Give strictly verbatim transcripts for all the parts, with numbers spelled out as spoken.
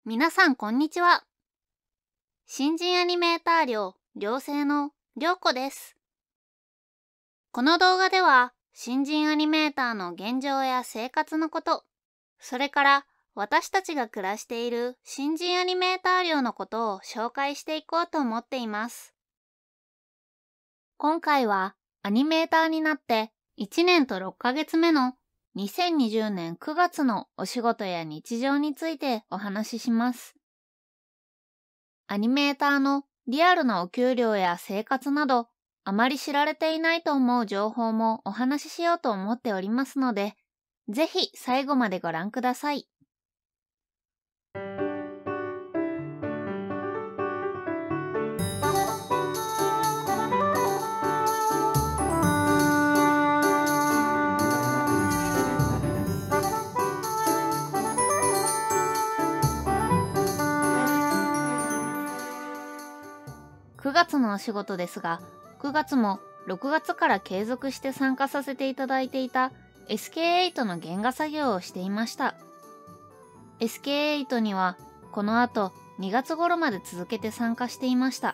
皆さんこんにちは。新人アニメーター寮寮生の寮子です。この動画では新人アニメーターの現状や生活のこと、それから私たちが暮らしている新人アニメーター寮のことを紹介していこうと思っています。今回はアニメーターになっていちねんとろっかげつめのにせんにじゅうねんくがつのお仕事や日常についてお話しします。アニメーターのリアルなお給料や生活など、あまり知られていないと思う情報もお話ししようと思っておりますので、ぜひ最後までご覧ください。くがつのお仕事ですが、くがつもろくがつから継続して参加させていただいていた エスケーエイト の原画作業をしていました。エスケーエイト にはこの後にがつ頃まで続けて参加していました。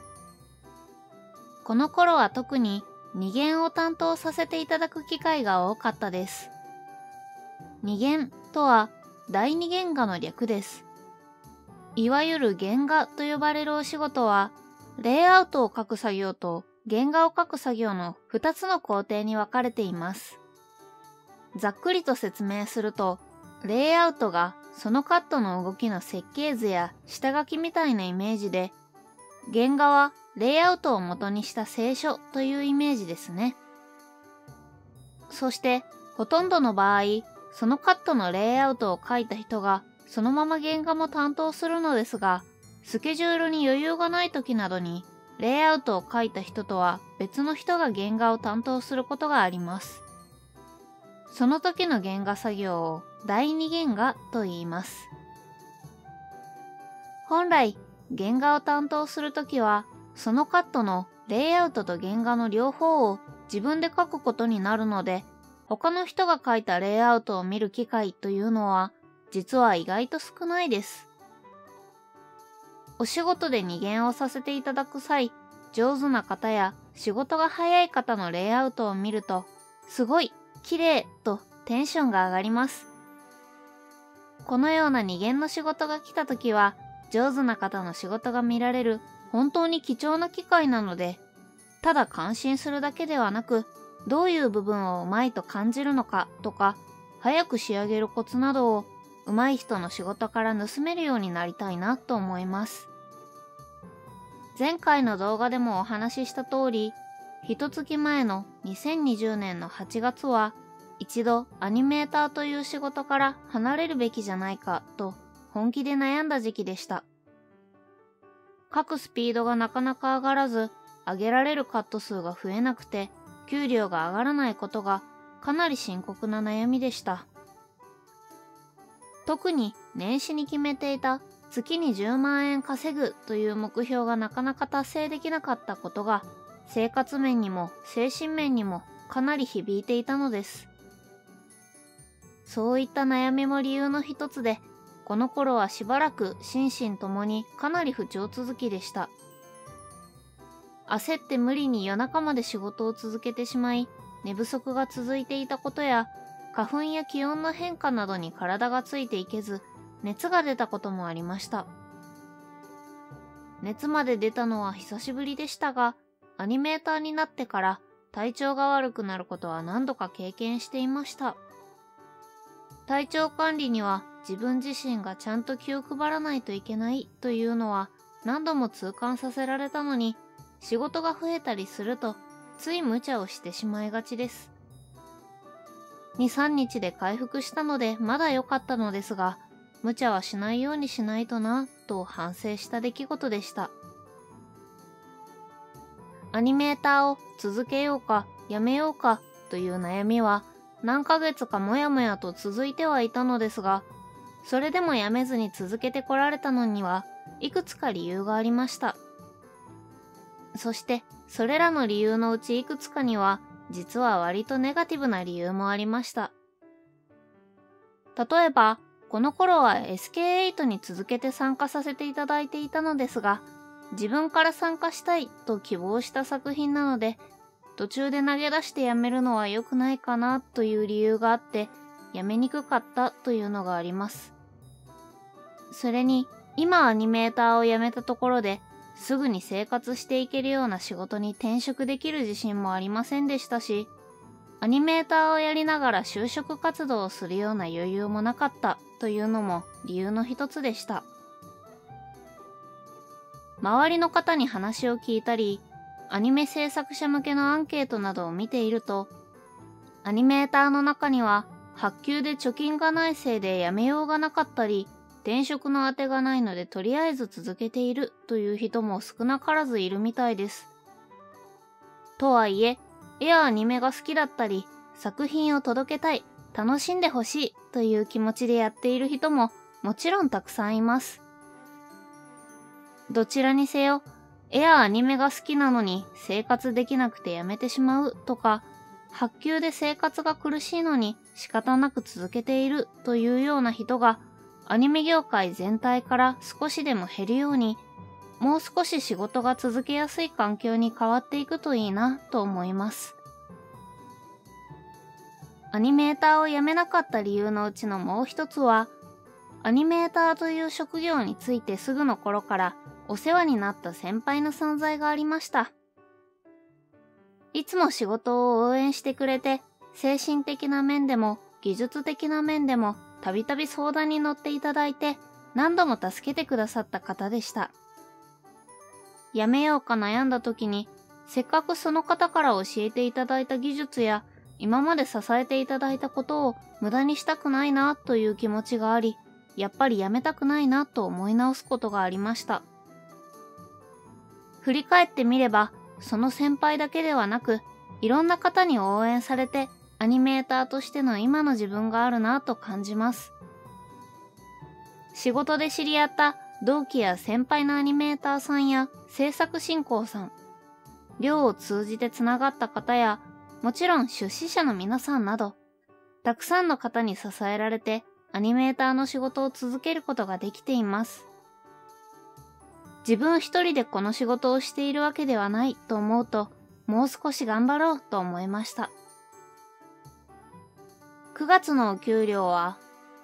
この頃は特にに限を担当させていただく機会が多かったです。に限とは第二原画の略です。いわゆる原画と呼ばれるお仕事は、レイアウトを書く作業と原画を書く作業のふたつの工程に分かれています。ざっくりと説明すると、レイアウトがそのカットの動きの設計図や下書きみたいなイメージで、原画はレイアウトを元にした清書というイメージですね。そしてほとんどの場合、そのカットのレイアウトを書いた人がそのまま原画も担当するのですが、スケジュールに余裕がない時などに、レイアウトを書いた人とは別の人が原画を担当することがあります。その時の原画作業を第二原画と言います。本来、原画を担当するときは、そのカットのレイアウトと原画の両方を自分で書くことになるので、他の人が書いたレイアウトを見る機会というのは、実は意外と少ないです。お仕事でに限をさせていただく際、上手な方や仕事が早い方のレイアウトを見ると、すごい、綺麗とテンションが上がります。このようなに限の仕事が来た時は、上手な方の仕事が見られる本当に貴重な機会なので、ただ感心するだけではなく、どういう部分をうまいと感じるのかとか、早く仕上げるコツなどを上手い人の仕事から盗めるようになりたいなと思います。前回の動画でもお話しした通り、一月前のにせんにじゅうねんのはちがつは、一度アニメーターという仕事から離れるべきじゃないかと本気で悩んだ時期でした。書くスピードがなかなか上がらず、上げられるカット数が増えなくて、給料が上がらないことがかなり深刻な悩みでした。特に年始に決めていた月にじゅうまんえん稼ぐという目標がなかなか達成できなかったことが、生活面にも精神面にもかなり響いていたのです。そういった悩みも理由の一つで、この頃はしばらく心身ともにかなり不調続きでした。焦って無理に夜中まで仕事を続けてしまい、寝不足が続いていたことや、花粉や気温の変化などに体がついていけず、熱が出たこともありました。熱まで出たのは久しぶりでしたが、アニメーターになってから体調が悪くなることは何度か経験していました。体調管理には自分自身がちゃんと気を配らないといけないというのは何度も痛感させられたのに、仕事が増えたりするとつい無茶をしてしまいがちです。に、さんにちで回復したのでまだ良かったのですが、無茶はしないようにしないとなと反省した出来事でした。アニメーターを続けようかやめようかという悩みは何ヶ月かもやもやと続いてはいたのですが、それでもやめずに続けてこられたのにはいくつか理由がありました。そしてそれらの理由のうちいくつかには実は割とネガティブな理由もありました。例えば、 この頃は エスケーエイト に続けて参加させていただいていたのですが、自分から参加したいと希望した作品なので、途中で投げ出してやめるのは良くないかなという理由があって、やめにくかったというのがあります。それに、今アニメーターを辞めたところで、すぐに生活していけるような仕事に転職できる自信もありませんでしたし、アニメーターをやりながら就職活動をするような余裕もなかったというのも理由の一つでした。周りの方に話を聞いたり、アニメ制作者向けのアンケートなどを見ていると、アニメーターの中には発給で貯金がないせいで辞めようがなかったり、転職の当てがないのでとりあえず続けているという人も少なからずいるみたいです。とはいえ、絵やアニメが好きだったり、作品を届けたい、楽しんでほしいという気持ちでやっている人ももちろんたくさんいます。どちらにせよ、絵やアニメが好きなのに生活できなくてやめてしまうとか、発給で生活が苦しいのに仕方なく続けているというような人が、アニメ業界全体から少しでも減るように、もう少し仕事が続けやすい環境に変わっていくといいなと思います。アニメーターを辞めなかった理由のうちのもう一つは、アニメーターという職業についてすぐの頃からお世話になった先輩の存在がありました。いつも仕事を応援してくれて、精神的な面でも技術的な面でもたびたび相談に乗っていただいて、何度も助けてくださった方でした。辞めようか悩んだ時に、せっかくその方から教えていただいた技術や、今まで支えていただいたことを無駄にしたくないなという気持ちがあり、やっぱり辞めたくないなと思い直すことがありました。振り返ってみれば、その先輩だけではなく、いろんな方に応援されて、アニメーターとしての今の自分があるなと感じます。仕事で知り合った同期や先輩のアニメーターさんや制作進行さん、寮を通じてつながった方や、もちろん出資者の皆さんなど、たくさんの方に支えられてアニメーターの仕事を続けることができています。自分一人でこの仕事をしているわけではないと思うと、もう少し頑張ろうと思いました。くがつのお給料は、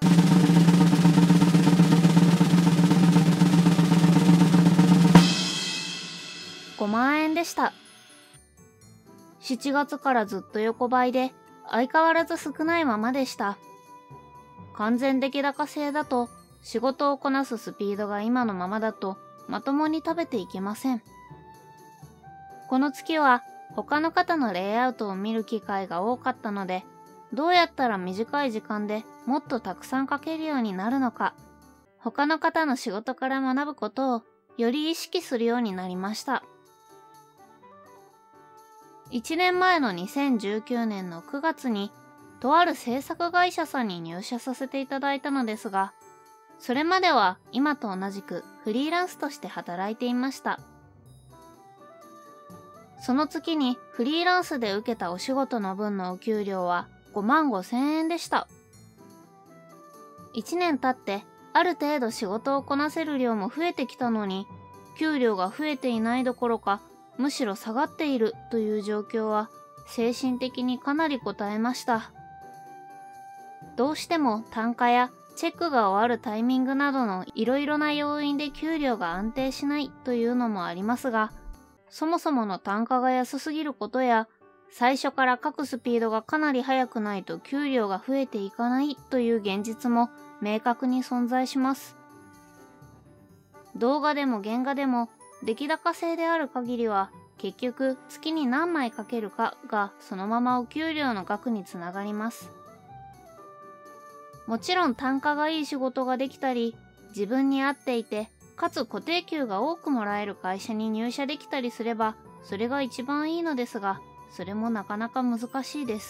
ごまんえんでした。しちがつからずっと横ばいで、相変わらず少ないままでした。完全出来高制だと、仕事をこなすスピードが今のままだと、まともに食べていけません。この月は、他の方のレイアウトを見る機会が多かったので、どうやったら短い時間でもっとたくさん書けるようになるのか、他の方の仕事から学ぶことをより意識するようになりました。いちねんまえのにせんじゅうきゅうねんのくがつに、とある制作会社さんに入社させていただいたのですが、それまでは今と同じくフリーランスとして働いていました。その月にフリーランスで受けたお仕事の分のお給料はごまんごせんえんでした。いちねん経ってある程度仕事をこなせる量も増えてきたのに、給料が増えていないどころか、むしろ下がっているという状況は精神的にかなり応えました。どうしても単価やチェックが終わるタイミングなどのいろいろな要因で給料が安定しないというのもありますが、そもそもの単価が安すぎることや、最初から書くスピードがかなり速くないと給料が増えていかないという現実も明確に存在します。動画でも原画でも出来高制である限りは、結局月に何枚書けるかがそのままお給料の額につながります。もちろん単価がいい仕事ができたり、自分に合っていて、かつ固定給が多くもらえる会社に入社できたりすれば、それが一番いいのですが、それもなかなか難しいです。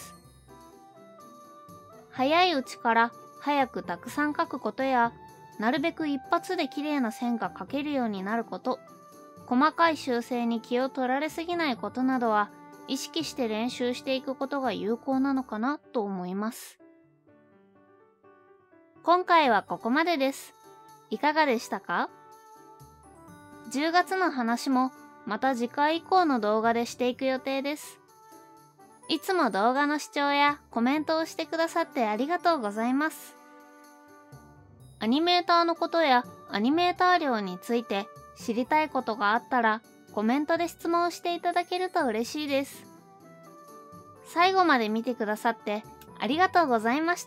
早いうちから早くたくさん書くことや、なるべく一発で綺麗な線が描けるようになること、細かい修正に気を取られすぎないことなどは、意識して練習していくことが有効なのかなと思います。 今回はここまでです。いかがでしたか？じゅうがつの話もまた次回以降の動画でしていく予定です。いつも動画の視聴やコメントをしてくださってありがとうございます。アニメーターのことやアニメーター料について知りたいことがあったらコメントで質問していただけると嬉しいです。最後まで見てくださってありがとうございました。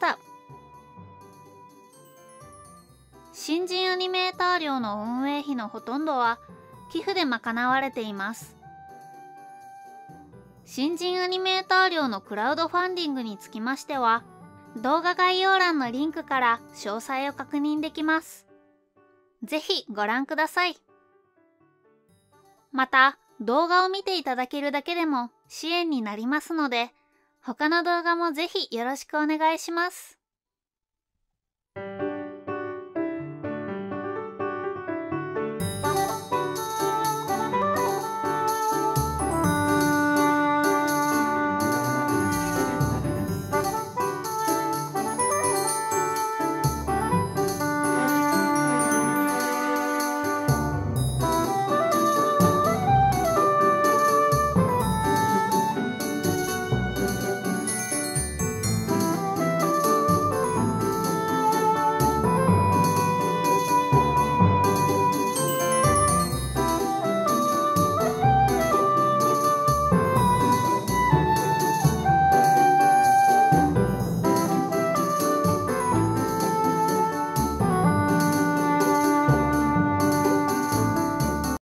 新人アニメーター料の運営費のほとんどは寄付で賄われています。新人アニメーター料のクラウドファンディングにつきましては、動画概要欄のリンクから詳細を確認できます。ぜひご覧ください。また、動画を見ていただけるだけでも支援になりますので、他の動画もぜひよろしくお願いします。